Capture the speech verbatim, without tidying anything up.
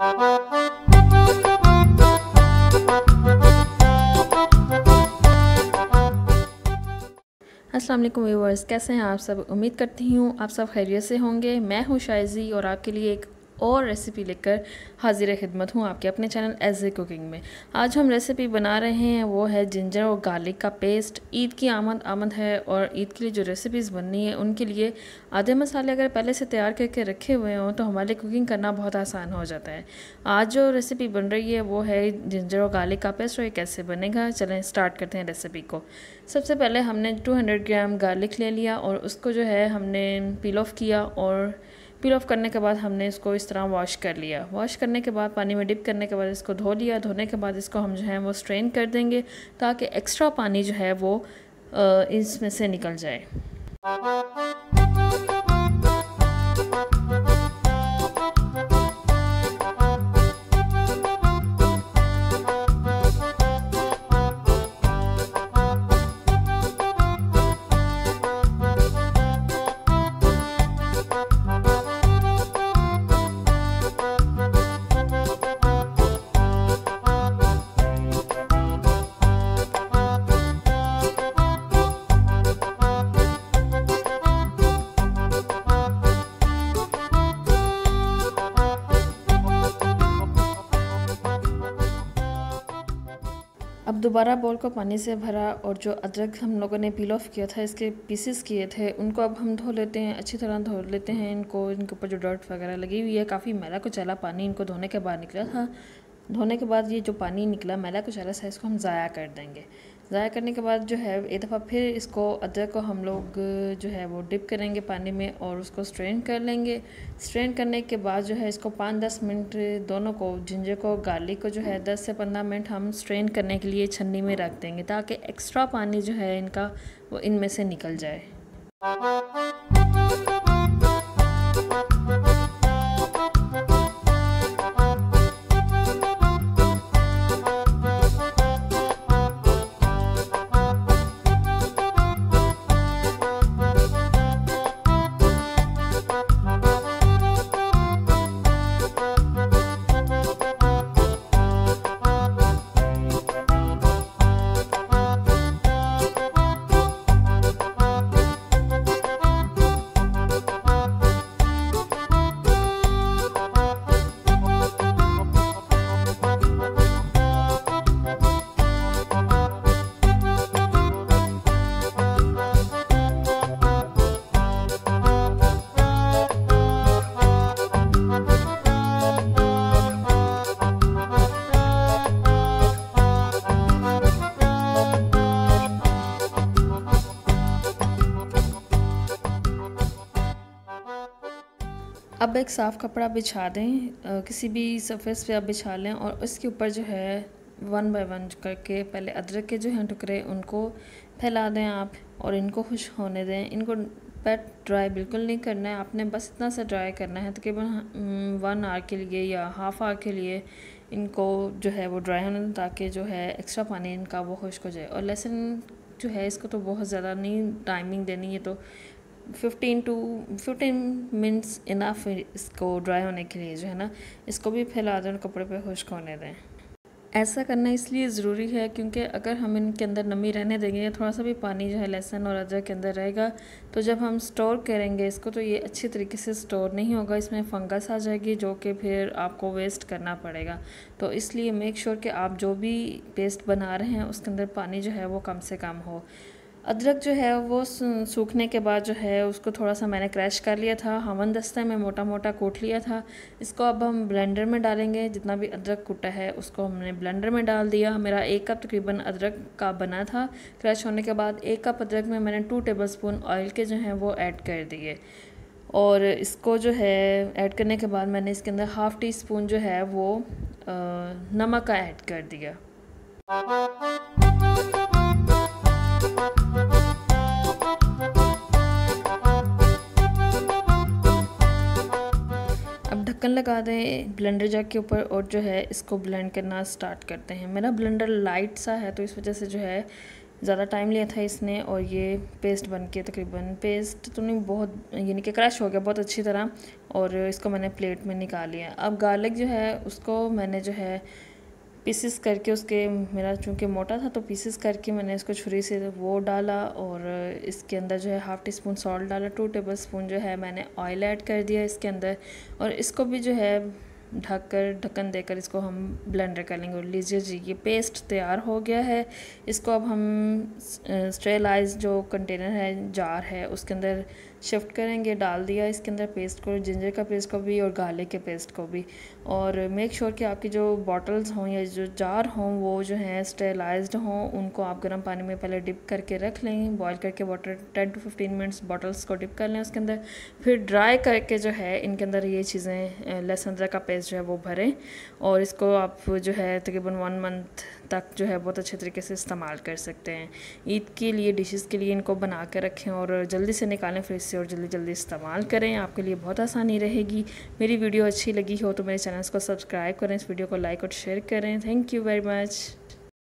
अस्सलाम वालेकुम व्यूअर्स, कैसे हैं आप सब। उम्मीद करती हूँ आप सब खैरियत से होंगे। मैं हूँ शाइजी और आपके लिए एक और रेसिपी लेकर हाजिर खिदमत हूँ आपके अपने चैनल एज ए कुकिंग में। आज हम रेसिपी बना रहे हैं वो है जिंजर और गार्लिक का पेस्ट। ईद की आमद आमद है और ईद के लिए जो रेसिपीज़ बननी है उनके लिए आधे मसाले अगर पहले से तैयार करके रखे हुए हों तो हमारे लिए कुकिंग करना बहुत आसान हो जाता है। आज जो रेसिपी बन रही है वो है जिंजर और गार्लिक का पेस्ट। और ये कैसे बनेगा, चलें स्टार्ट करते हैं रेसिपी को। सबसे पहले हमने दो सौ ग्राम गार्लिक ले लिया और उसको जो है हमने पील ऑफ़ किया और पील ऑफ करने के बाद हमने इसको इस तरह वॉश कर लिया। वॉश करने के बाद पानी में डिप करने के बाद इसको धो लिया। धोने के बाद इसको हम जो है वो स्ट्रेन कर देंगे ताकि एक्स्ट्रा पानी जो है वो इसमें से निकल जाए। अब दोबारा बोल को पानी से भरा और जो अदरक हम लोगों ने पील ऑफ किया था, इसके पीसेस किए थे, उनको अब हम धो लेते हैं। अच्छी तरह धो लेते हैं इनको। इनके ऊपर जो डर्ट वगैरह लगी हुई है, काफ़ी मैला कुचैला पानी इनको धोने के बाद निकला था। धोने के बाद ये जो पानी निकला मैला कुचैला सा, इसको हम ज़ाया कर देंगे। ज़ाया करने के बाद जो है एक दफ़ा फिर इसको अदरक को हम लोग जो है वो डिप करेंगे पानी में और उसको स्ट्रेन कर लेंगे। स्ट्रेन करने के बाद जो है इसको पाँच दस मिनट दोनों को, जिंजर को गार्लिक को जो है दस से पंद्रह मिनट हम स्ट्रेन करने के लिए छन्नी में रख देंगे ताकि एक्स्ट्रा पानी जो है इनका वो इनमें से निकल जाए। अब एक साफ़ कपड़ा बिछा दें, किसी भी सरफेस पे आप बिछा लें और उसके ऊपर जो है वन बाय वन करके पहले अदरक के जो हैं टुकड़े उनको फैला दें आप और इनको खुश्क होने दें। इनको वेट ड्राई बिल्कुल नहीं करना है, आपने बस इतना सा ड्राई करना है तकरीबन वन आवर के लिए या हाफ़ आवर के लिए इनको जो है वो ड्राई होने दें ताकि जो है एक्स्ट्रा पानी इनका वो खुश्क हो जाए। और लहसुन जो है इसको तो बहुत ज़्यादा नहीं टाइमिंग देनी है, तो fifteen to fifteen minutes enough इसको ड्राई होने के लिए जो है ना, इसको भी फैला दें और कपड़े पे खुश्क होने दें। ऐसा करना इसलिए ज़रूरी है क्योंकि अगर हम इनके अंदर नमी रहने देंगे, थोड़ा सा भी पानी जो है लहसुन और अदरक के अंदर रहेगा तो जब हम स्टोर करेंगे इसको तो ये अच्छी तरीके से स्टोर नहीं होगा, इसमें फंगस आ जाएगी जो कि फिर आपको वेस्ट करना पड़ेगा। तो इसलिए मेक श्योर कि आप जो भी पेस्ट बना रहे हैं उसके अंदर पानी जो है वो कम से कम हो। अदरक जो है वो सूखने के बाद जो है उसको थोड़ा सा मैंने क्रैश कर लिया था, हमन दस्ते में मोटा मोटा कूट लिया था। इसको अब हम ब्लेंडर में डालेंगे। जितना भी अदरक कूटा है उसको हमने ब्लेंडर में डाल दिया। मेरा एक कप तकरीबन अदरक का बना था। क्रैश होने के बाद एक कप अदरक में मैंने टू टेबलस्पून ऑयल के जो हैं वो ऐड कर दिए और इसको जो है ऐड करने के बाद मैंने इसके अंदर हाफ़ टी स्पून जो है वो नमक का ऐड कर दिया। ढक्कन लगा दें ब्लेंडर जग के ऊपर और जो है इसको ब्लेंड करना स्टार्ट करते हैं। मेरा ब्लेंडर लाइट सा है तो इस वजह से जो है ज़्यादा टाइम लिया था इसने और ये पेस्ट बन के तकरीबन पेस्ट तो नहीं बहुत यानी कि क्रश हो गया बहुत अच्छी तरह। और इसको मैंने प्लेट में निकाल लिया। अब गार्लिक जो है उसको मैंने जो है पीसेस करके उसके मेरा चूँकि मोटा था तो पीसेस करके मैंने इसको छुरी से वो डाला और इसके अंदर जो है हाफ़ टी स्पून सॉल्ट डाला, टू टेबल स्पून जो है मैंने ऑयल ऐड कर दिया इसके अंदर और इसको भी जो है ढक कर ढक्कन देकर इसको हम ब्लेंडर कर लेंगे। और लीजिए जी ये पेस्ट तैयार हो गया है। इसको अब हम स्टेरलाइज जो कंटेनर है जार है उसके अंदर शिफ्ट करेंगे। डाल दिया इसके अंदर पेस्ट को, जिंजर का पेस्ट को भी और गार्लिक के पेस्ट को भी। और मेक श्योर कि आपकी जो बॉटल्स हों या जो जार हों वो जो हैं स्टेरलाइज्ड हों। उनको आप गर्म पानी में पहले डिप करके रख लें, बॉईल करके water ten to fifteen minutes bottles को डिप कर लें उसके अंदर। फिर ड्राई करके जो है इनके अंदर ये चीज़ें लहसुन अदरक का पेस्ट जो है वो भरें और इसको आप जो है तकरीबन वन मंथ तक जो है बहुत अच्छे तरीके से इस्तेमाल कर सकते हैं। ईद के लिए डिशेस के लिए इनको बना कर रखें और जल्दी से निकालें फ्रिज से और जल्दी जल्दी इस्तेमाल करें। आपके लिए बहुत आसानी रहेगी। मेरी वीडियो अच्छी लगी हो तो मेरे चैनल को सब्सक्राइब करें, इस वीडियो को लाइक और शेयर करें। Thank you very much.